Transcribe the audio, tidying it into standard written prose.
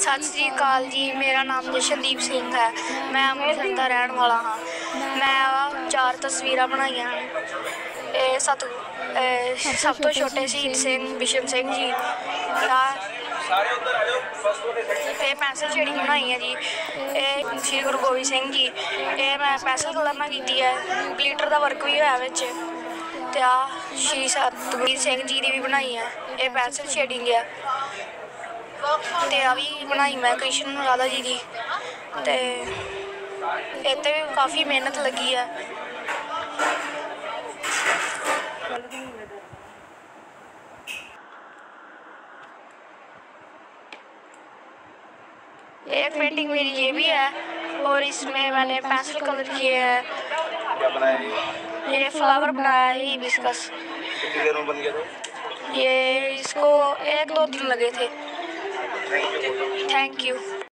सत श्री अकाल जी, मेरा नाम जशनदीप सिंह है। मैं अमृतसर का रहने वाला हाँ। मैं 4 तस्वीर बनाई हैं। सब तो छोटे शहीद सिंह बिशन सिंह जी, पैंसिल शेडिंग बनाई है जी। श्री गुरु गोबिंद सिंह जी, मैं पैंसिल कलर की है। ग्लिटर का वर्क भी होया विच। ते श्री सतगुरु सिंह जी की भी बनाई है, ये पैंसिल शेडिंग है। ते भी बनाई मैं कृष्ण राधा जी की। ते इत्ते भी काफ़ी मेहनत लगी है। एक पेंटिंग मेरी ये भी है, और इसमें मैंने पेंसिल कलर किए हैं। क्या बनाया? ये फ्लावर बनाया है, हिबिस्कस। कितनी देर में बन गया था? ये इसको 1-2 दिन लगे थे। Thank you. Thank you.